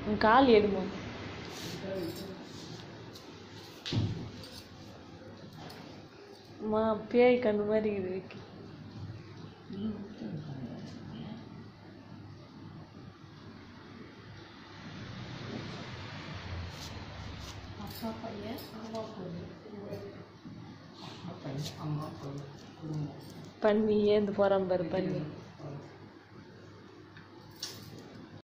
உன் கால் எடுமா அம்மா பேய் கண்ணு மாதிரி இருக்கு அப்பா பையன் அம்மா பொண்ணு அப்பா பையன் அம்மா பொண்ணு பண்ணி ஏந்து போகிறான் பாரு பண்ணி